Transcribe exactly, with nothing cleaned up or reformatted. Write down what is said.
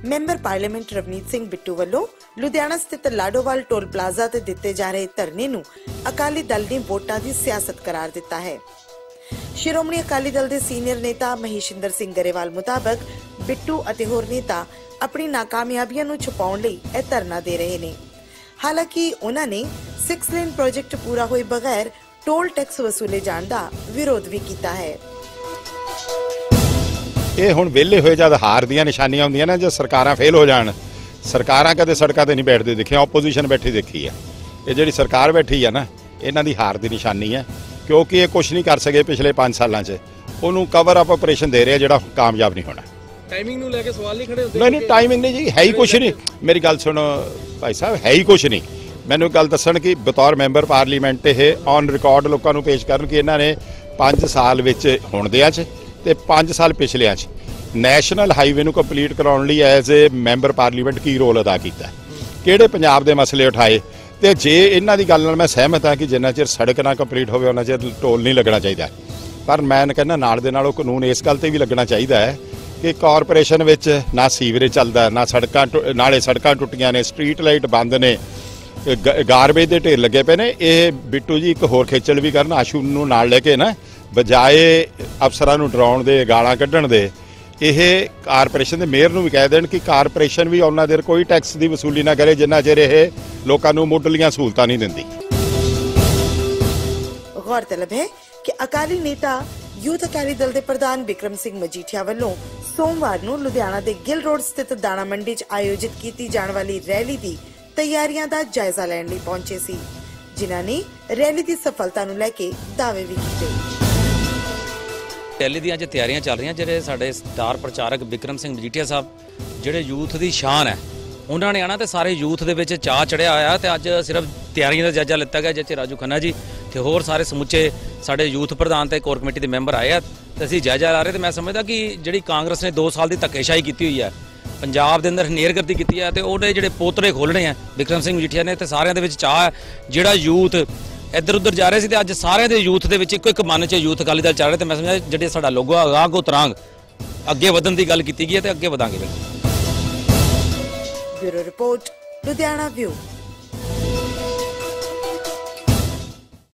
Member parliament Ravneet Singh Bittu ਵੱਲੋਂ ਲੁਧਿਆਣਾ ਸਥਿਤ Ladowal toll plaza ਤੇ ਦਿੱਤੇ ਜਾ ਰਹੇ ਧਰਨੇ ਨੂੰ ਅਕਾਲੀ ਦਲ ਨੇ ਵੋਟਾਂ ਦੀ ਸਿਆਸਤ ਕਰਾਰ ਦਿੱਤਾ ਹੈ। ਸ਼੍ਰੋਮਣੀ ਅਕਾਲੀ ਦਲ ਦੇ ਸੀਨੀਅਰ ਨੇਤਾ ਮਹੇਸ਼ਿੰਦਰ ਸਿੰਘ ਗਰੇਵਾਲ ਮੁਤਾਬਕ ਬਿੱਟੂ ਅਤੇ ਹੋਰ ਨੇਤਾ ਆਪਣੀ ਨਾਕਾਮਯਾਬੀਆਂ ਨੂੰ ਛੁਪਾਉਣ ਲਈ ਇਹ ਧਰਨਾ ਦੇ ਰਹੇ ਨੇ। ਹਾਲਾਂਕਿ ਉਹਨਾਂ ਨੇ ਸਿਕਸ ਲੇਨ ਪ੍ਰੋਜੈਕਟ ਪੂਰਾ ਹੋਏ ਬਗੈਰ ਟੋਲ ਟੈਕਸ ਵਸੂਲੇ ਜਾਣ ਦਾ ਵਿਰੋਧ ਵੀ ਕੀਤਾ ਹੈ। ਇਹ ਹੁਣ ਵਿਹਲੇ ਹੋਏ ਜਦ ਹਾਰ ਦੀਆਂ ਨਿਸ਼ਾਨੀਆਂ ਹੁੰਦੀਆਂ ਨੇ, ਜੇ ਸਰਕਾਰਾਂ ਫੇਲ ਹੋ ਜਾਣ, ਸਰਕਾਰਾਂ ਕਦੇ ਸੜਕਾਂ ਤੇ ਨਹੀਂ ਬੈਠਦੇ ਦੇਖਿਆ, ਆਪੋਜੀਸ਼ਨ ਬੈਠੀ ਦੇਖੀ ਹੈ। ਇਹ ਜਿਹੜੀ ਸਰਕਾਰ ਬੈਠੀ ਹੈ ਨਾ, ਇਹਨਾਂ ਦੀ ਹਾਰ ਦੀ ਨਿਸ਼ਾਨੀ ਹੈ, ਕਿਉਂਕਿ ਇਹ ਕੁਝ ਨਹੀਂ ਕਰ ਸਕੇ ਪਿਛਲੇ ਪੰਜ ਸਾਲਾਂ 'ਚ। ਉਹਨੂੰ ਕਵਰ ਅਪ ਆਪਰੇਸ਼ਨ ਦੇ ਰਿਹਾ ਜਿਹੜਾ ਕਾਮਯਾਬ ਨਹੀਂ ਹੋਣਾ। ਟਾਈਮਿੰਗ ਨੂੰ ਲੈ ਕੇ ਸਵਾਲ ਨਹੀਂ ਖੜੇ ਹੁੰਦੇ? ਨਹੀਂ ਨਹੀਂ, ਟਾਈਮਿੰਗ ਨਹੀਂ ਜੀ, ਹੈ ਹੀ ਕੁਛ ਨਹੀਂ। ਮੇਰੀ ਗੱਲ ਸੁਣੋ ਭਾਈ ਸਾਹਿਬ, ਹੈ ਹੀ ਕੁਛ ਨਹੀਂ। ਮੈਨੂੰ ਗੱਲ ਦੱਸਣ ਕਿ ਬਤੌਰ ਮੈਂਬਰ ਪਾਰਲੀਮੈਂਟ ਇਹ ਔਨ ਰਿਕਾਰਡ ਲੋਕਾਂ ਨੂੰ ਪੇਸ਼ ਕਰਨ ਕਿ ਇਹਨਾਂ ਨੇ ਪੰਜ ਸਾਲ ਵਿੱਚ ਹੁਣ ਦਿਆਂ 'ਚ ਤੇ ਪੰਜ ਸਾਲ ਪਿਛਲਿਆਂ 'ਚ ਨੈਸ਼ਨਲ ਹਾਈਵੇ ਨੂੰ ਕੰਪਲੀਟ ਕਰਾਉਣ ਲਈ ਐਜ਼ ਏ ਮੈਂਬਰ ਪਾਰਲੀਮੈਂਟ ਕੀ ਰੋਲ ਅਦਾ ਕੀਤਾ, ਕਿਹੜੇ ਪੰਜਾਬ ਦੇ ਮਸਲੇ ਉਠਾਏ। ਤੇ ਜੇ ਇਹਨਾਂ ਦੀ ਗੱਲ ਨਾਲ ਮੈਂ ਸਹਿਮਤ ਹਾਂ ਕਿ ਜਿੰਨਾ ਚਿਰ ਸੜਕ ਨਾ ਕੰਪਲੀਟ ਹੋਵੇ ਉਹਨਾਂ ਚਿਰ ਟੋਲ ਨਹੀਂ ਲੱਗਣਾ ਚਾਹੀਦਾ, ਪਰ ਮੈਂ ਕਹਿੰਦਾ ਨਾਲ ਦੇ ਨਾਲ ਉਹ ਕਾਨੂੰਨ ਇਸ ਗੱਲ ਤੇ ਵੀ ਲੱਗਣਾ ਚਾਹੀਦਾ ਹੈ ਕਿ ਕਾਰਪੋਰੇਸ਼ਨ ਵਿੱਚ ਨਾ ਸੀਵਰੇਜ ਚੱਲਦਾ, ਨਾ ਸੜਕਾਂ, ਨਾਲੇ ਸੜਕਾਂ ਟੁੱਟੀਆਂ ਨੇ, ਸਟਰੀਟ ਲਾਈਟ ਬੰਦ ਨੇ, ਗਾਰਬੇਜ ਦੇ ਢੇਰ ਲੱਗੇ ਪਏ ਨੇ। ਇਹ ਬਿੱਟੂ ਜੀ ਇੱਕ ਹੋਰ ਖੇਚਲ ਵੀ ਕਰਨ, ਆਸ਼ੂ ਨੂੰ ਨਾਲ ਲੈ ਕੇ ਨਾ, ਬਜਾਏ ਅਫਸਰਾਂ ਨੂੰ ਡਰਾਉਣ ਦੇ, ਗਾਲਾਂ ਕੱਢਣ ਦੇ, ਇਹ ਕਾਰਪੋਰੇਸ਼ਨ ਦੇ ਮੇਅਰ ਨੂੰ ਵੀ ਕਹਿ ਦੇਣ ਕਿ ਕਾਰਪੋਰੇਸ਼ਨ ਵੀ ਉਹਨਾਂ ਦੇ ਕੋਈ ਟੈਕਸ ਦੀ ਵਸੂਲੀ ਨਾ ਕਰੇ ਜਿੰਨਾ ਚਿਰ ਇਹ ਲੋਕਾਂ ਨੂੰ ਮੁੱਢਲੀਆਂ ਸਹੂਲਤਾਂ ਨਹੀਂ ਦਿੰਦੀ। ਗੌਰਤਲਬ ਹੈ ਕਿ ਅਕਾਲੀ ਨੇਤਾ ਯੂਥ ਅਕਾਲੀ ਦਲ ਦੇ ਪ੍ਰਧਾਨ ਬਿਕਰਮ ਸਿੰਘ ਮਜੀਠੀਆ ਵੱਲੋਂ ਸੋਮਵਾਰ ਨੂੰ ਲੁਧਿਆਣਾ ਦੇ ਗਿੱਲ ਰੋਡ ਸਥਿਤ ਦਾਣਾ ਮੰਡੀ 'ਚ ਆਯੋਜਿਤ ਕੀਤੀ ਜਾਣ ਵਾਲੀ ਰੈਲੀ ਦੀ ਤਿਆਰੀਆਂ ਦਾ ਜਾਇਜ਼ਾ ਲੈਣ ਲਈ ਪਹੁੰਚੇ ਸੀ, ਜਿਨ੍ਹਾਂ ਨੇ ਰੈਲੀ ਦੀ ਸਫਲਤਾ ਨੂੰ ਲੈ ਕੇ ਦਾਅਵੇ ਵੀ ਕੀਤੇ। ਰੈਲੀ ਦੀਆਂ ਅੱਜ ਤਿਆਰੀਆਂ ਚੱਲ ਰਹੀਆਂ। ਜਿਹੜੇ ਸਾਡੇ ਸਟਾਰ ਪ੍ਰਚਾਰਕ ਬਿਕਰਮ ਸਿੰਘ ਮਜੀਠੀਆ ਸਾਹਿਬ ਜਿਹੜੇ ਯੂਥ ਦੀ ਸ਼ਾਨ ਹੈ, ਉਹਨਾਂ ਨੇ ਆਣਾ ਤੇ ਸਾਰੇ ਯੂਥ ਦੇ ਵਿੱਚ ਚਾਹ ਚੜਿਆ ਹੋਇਆ ਤੇ ਅੱਜ ਸਿਰਫ ਤਿਆਰੀਆਂ ਦਾ ਜਾਇਜ਼ਾ ਲਿੱਤਾ ਗਿਆ, ਜਿੱਥੇ ਰਾਜੂ ਖੰਨਾ ਜੀ ਤੇ ਹੋਰ ਸਾਰੇ ਸਮੁੱਚੇ ਸਾਡੇ ਯੂਥ ਪ੍ਰਧਾਨ ਤੇ ਕੋਰ ਕਮੇਟੀ ਦੇ ਮੈਂਬਰ ਆਏ ਆ ਤੇ ਅਸੀਂ ਜਾਇਜ਼ਾ ਲਾ ਰਹੇ। ਤੇ ਮੈਂ ਸਮਝਦਾ ਕਿ ਜਿਹੜੀ ਕਾਂਗਰਸ ਨੇ ਦੋ ਸਾਲ ਦੀ ਧੱਕੇਸ਼ਾਹੀ ਕੀਤੀ ਹੋਈ ਹੈ, ਪੰਜਾਬ ਦੇ ਅੰਦਰ ਹਨੇਰਗਰਦੀ ਕੀਤੀ ਹੈ, ਤੇ ਉਹਦੇ ਜਿਹੜੇ ਪੋਤਰੇ ਖੋਲ੍ਹਣੇ ਆ ਬਿਕਰਮ ਸਿੰਘ ਮਜੀਠੀਆ ਨੇ, ਤੇ ਸਾਰਿਆਂ ਦੇ ਵਿੱਚ ਚਾਹ ਹੈ। ਜਿਹੜਾ ਯੂਥ ਇੱਧਰ ਉੱਧਰ ਜਾ ਰਹੇ ਸੀ ਤੇ ਅੱਜ ਸਾਰਿਆਂ ਦੇ ਯੂਥ ਦੇ ਵਿੱਚ ਇੱਕੋ ਇੱਕ ਮਨ 'ਚ ਯੂਥ ਅਕਾਲੀ ਦਲ ਚੱਲ ਰਿਹਾ। ਤੇ ਮੈਂ ਸਮਝਿਆ ਜਿਹੜੇ ਸਾਡਾ ਲੋਗੋ ਅਗਾਂਹ ਤਰਾਂਗ ਅੱਗੇ ਵਧਣ ਦੀ ਗੱਲ ਕੀਤੀ ਗਈ ਹੈ ਤੇ ਅੱਗੇ ਵਧਾਂਗੇ। Bureau report, Ludhiana view.